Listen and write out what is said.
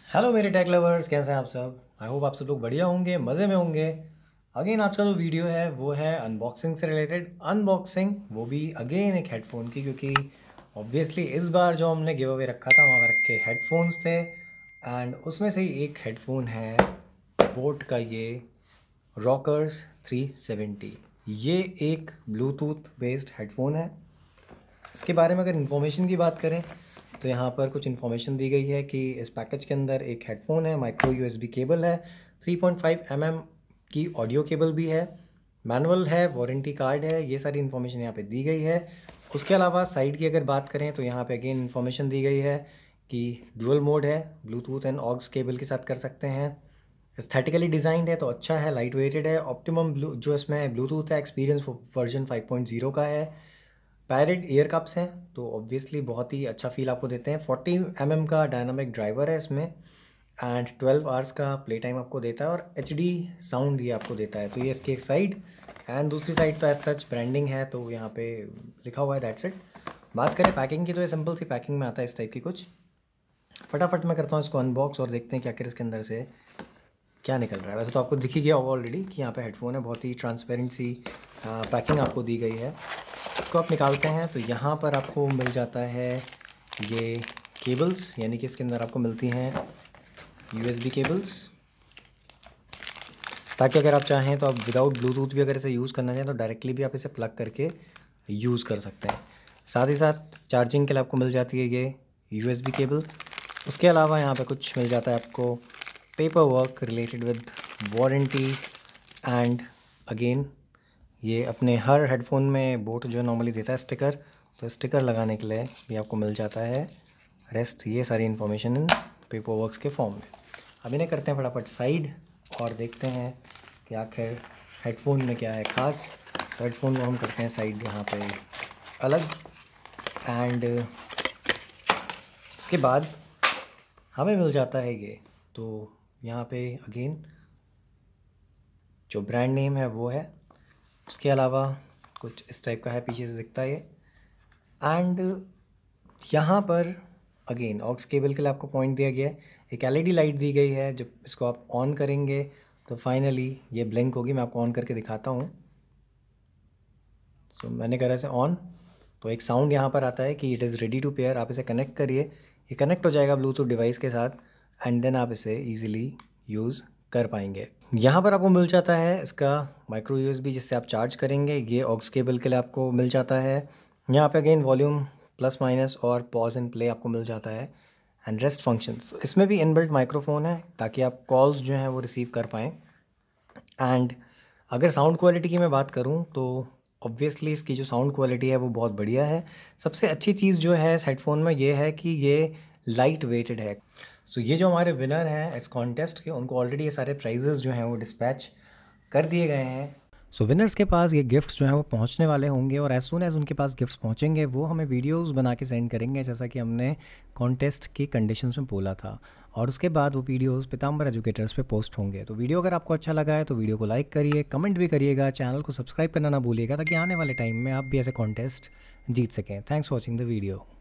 Hello मेरे take lovers, कैसे हैं आप सब। आई होप आप सब लोग बढ़िया होंगे, मज़े में होंगे। अगेन आज का जो वीडियो है वो है अनबॉक्सिंग से रिलेटेड। अनबॉक्सिंग वो भी अगेन एक हेडफोन की, क्योंकि ऑब्वियसली इस बार जो हमने गिव अवे रखा था वहाँ पर रखे हेडफोन्स थे एंड उसमें से ही एक हेडफोन है बोट का, ये रॉकर्स 370। ये एक ब्लूटूथ बेस्ड हेडफोन है। इसके बारे में अगर इन्फॉर्मेशन की बात करें तो यहाँ पर कुछ इन्फॉर्मेशन दी गई है कि इस पैकेज के अंदर एक हेडफोन है, माइक्रो यूएसबी केबल है, 3.5 mm की ऑडियो केबल भी है, मैनुअल है, वारंटी कार्ड है। ये सारी इन्फॉर्मेशन यहाँ पे दी गई है। उसके अलावा साइड की अगर बात करें तो यहाँ पे अगेन इन्फॉर्मेशन दी गई है कि डुअल मोड है, ब्लूटूथ एंड ऑक्स केबल के साथ कर सकते हैं। एस्थेटिकली डिज़ाइंड है तो अच्छा है, लाइट वेटेड है। ऑप्टिमम जो इसमें ब्लूटूथ है एक्सपीरियंस वर्जन 5.0 का है। पैरेड ईयर कप्स हैं तो ऑब्वियसली बहुत ही अच्छा फील आपको देते हैं। 40 mm का डायनामिक ड्राइवर है इसमें एंड 12 आवर्स का प्ले टाइम आपको देता है और HD साउंड ये आपको देता है। तो ये इसकी एक साइड एंड दूसरी साइड तो एज सच ब्रांडिंग है तो यहाँ पे लिखा हुआ है, दैट्स इट। बात करें पैकिंग की तो ये सिंपल सी पैकिंग में आता है इस टाइप की कुछ। फटाफट मैं करता हूँ इसको अनबॉक्स और देखते हैं कि आखिर इसके अंदर से क्या निकल रहा है। वैसे तो आपको दिख ही गया होगा ऑलरेडी कि यहाँ पे हेडफोन है, बहुत ही ट्रांसपेरेंट सी पैकिंग आपको दी गई है। इसको आप निकालते हैं तो यहाँ पर आपको मिल जाता है ये केबल्स, यानी कि इसके अंदर आपको मिलती हैं USB केबल्स, ताकि अगर आप चाहें तो आप विदाउट ब्लूटूथ भी अगर इसे यूज़ करना चाहें तो डायरेक्टली भी आप इसे प्लग करके यूज़ कर सकते हैं। साथ ही साथ चार्जिंग के लिए आपको मिल जाती है ये USB केबल। उसके अलावा यहाँ पे कुछ मिल जाता है आपको paper work related with warranty and again ये अपने हर हेडफोन में बोट जो नॉर्मली देता है स्टिकर, तो स्टिकर लगाने के लिए भी आपको मिल जाता है। रेस्ट ये सारी इन्फॉर्मेशन इन पेपर वर्क्स के फॉर्म में। अब इन्हें करते हैं फटाफट साइड और देखते हैं कि आखिर हेडफोन में क्या है ख़ास। तो हेडफोन को हम करते हैं साइड यहाँ पे अलग एंड इसके बाद हमें मिल जाता है ये। तो यहाँ पे अगेन जो ब्रांड नेम है वो है, उसके अलावा कुछ इस टाइप का है, पीछे से दिखता है ये। एंड यहाँ पर अगेन ऑक्स केबल के लिए आपको पॉइंट दिया गया है। एक LED लाइट दी गई है, जब इसको आप ऑन करेंगे तो फाइनली ये ब्लिंक होगी। मैं आपको ऑन करके दिखाता हूँ। सो मैंने करा इसे ऑन तो एक साउंड यहाँ पर आता है कि it is ready to pair. आप इसे कनेक्ट करिए, ये कनेक्ट हो जाएगा ब्लूटूथ डिवाइस के साथ एंड देन आप इसे ईजिली यूज़ कर पाएंगे। यहाँ पर आपको मिल जाता है इसका माइक्रो USB जिससे आप चार्ज करेंगे। ये ऑक्स केबल के लिए आपको मिल जाता है। यहाँ पे अगेन वॉल्यूम प्लस माइनस और पॉज एंड प्ले आपको मिल जाता है एंड रेस्ट फंक्शंस। तो इसमें भी इनबिल्ट माइक्रोफोन है ताकि आप कॉल्स जो हैं वो रिसीव कर पाएँ। एंड अगर साउंड क्वालिटी की मैं बात करूँ तो ऑब्वियसली इसकी जो साउंड क्वालिटी है वो बहुत बढ़िया है। सबसे अच्छी चीज़ जो है इस हेडफोन में ये है कि ये लाइट वेटेड है। सो ये जो हमारे विनर हैं इस कॉन्टेस्ट के, उनको ऑलरेडी ये सारे प्राइजेस जो हैं वो डिस्पैच कर दिए गए हैं। सो विनर्स के पास ये गिफ्ट्स जो हैं वो पहुंचने वाले होंगे और एज सुन एज उनके पास गिफ्ट्स पहुंचेंगे वो हमें वीडियोस बना के सेंड करेंगे, जैसा कि हमने कॉन्टेस्ट की कंडीशंस में बोला था। और उसके बाद वो वीडियोस पीताम्बर एजुकेटर्स पे पोस्ट होंगे। तो वीडियो अगर आपको अच्छा लगा है तो वीडियो को लाइक करिए, कमेंट भी करिएगा, चैनल को सब्सक्राइब करना ना भूलिएगा ताकि आने वाले टाइम में आप भी ऐसे कॉन्टेस्ट जीत सकें। Thanks for watching the video.